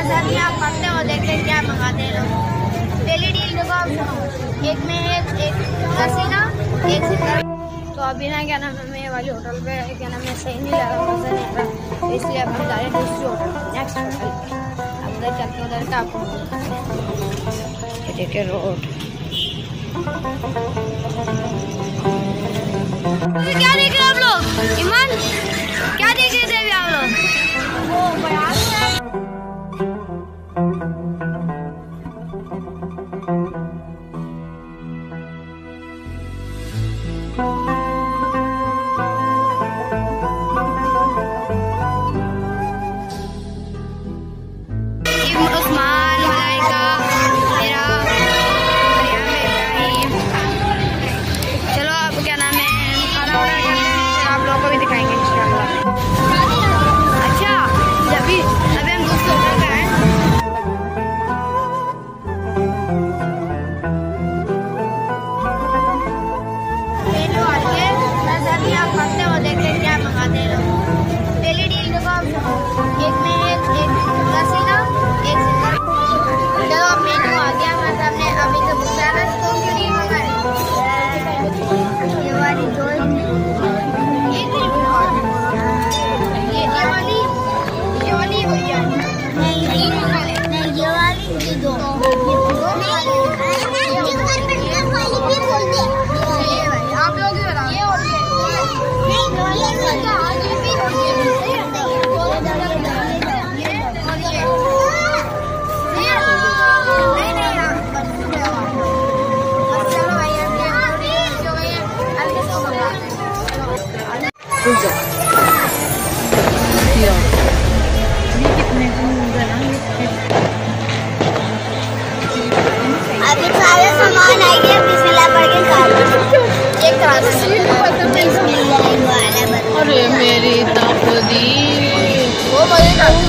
मजहब में आप पढ़ते हो, देखते हैं क्या मंगाते हैं लोग। डेली डील देखो, एक में एक हसीना एक सिंगर। तो अभी ना क्या नाम है, मैं वाली होटल पे क्या नाम है सही नहीं लगा, मज़ा नहीं आ रहा, तो इसलिए अब हम जा रहे हैं दूसरी होटल, नेक्स्ट होटल। अब उधर चलते उधर का आपको देखिए रोड। क्या देख रहे हैं आप लोग? ईमान क्या देख रहे थे अभी आप लोग? वो बयान है। अभी सारे सामान आ गया, बिस्मिल्लाह पढ़ के खा लो। एक तरह से अरे मेरी तकदीर वो